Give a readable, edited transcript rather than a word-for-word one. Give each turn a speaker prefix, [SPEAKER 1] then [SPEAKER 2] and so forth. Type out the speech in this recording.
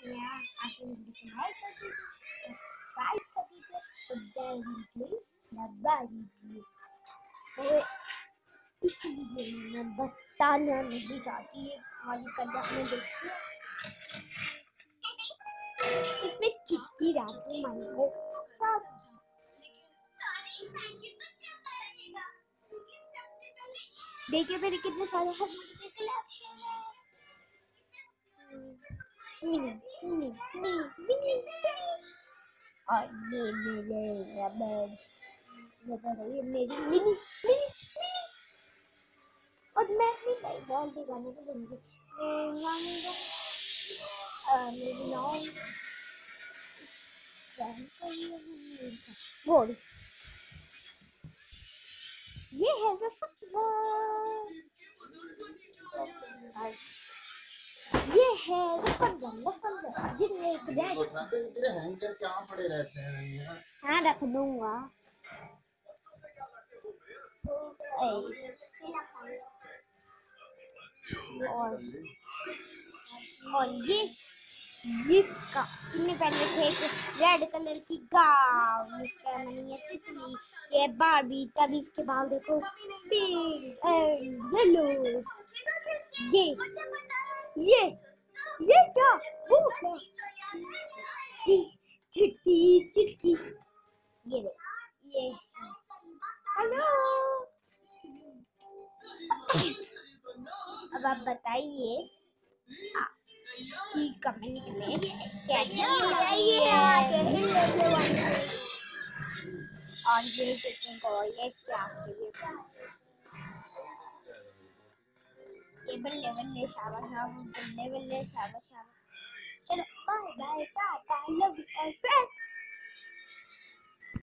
[SPEAKER 1] Yeah, आके video को like कर दीजिए, सब्सक्राइब कर दीजिए और बेल घंटी दबा दीजिए। और इस वीडियो में मैं बताना नहीं चाहती, खाली कलर में देखिए इसमें चिपकी रहती है मन को सब। देखिए मेरे कितने सारे और ये मेरे रबर रबर, ये मेरी मिनी मिनी मिनी। और मैं अपनी बॉल दिखाने को दूंगी। मेरी नाम गोल, ये है ये है रफन जिनमें एक
[SPEAKER 2] तेरे हैंगर कहाँ पड़े रहते हैं?
[SPEAKER 1] हाँ रख दूंगा। और ये इसका इतने पहले थे रेड कलर की गाव, इसका नहीं है तितली, ये बारबी। तब इसके बाल देखो पिंक एंड येलो। ये ये क्या वो क्या चिट्टी चिट्टी। ये ये हेलो। अब आप बताइए कि कमेंट में कैसी लगी है। और ये देखने को ये क्या ये बल्ले बल्ले शाबाश शाबाश, बल्ले बल्ले शाबाश शाबाश। चलो बाय बाय टाटा, लव यू ऑल फ्रेंड्स।